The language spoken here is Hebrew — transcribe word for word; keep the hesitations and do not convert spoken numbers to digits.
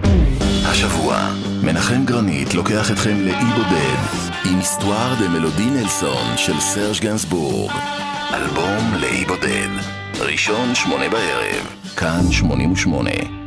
השבוע, מנחם גרנית לוקח אתכם לאי בודד עם היסטואר דה מלודי נלסון של סרג' גנסבורג. אלבום לאי בודד, ראשון שמונה בערב, כאן שמונים ושמונה.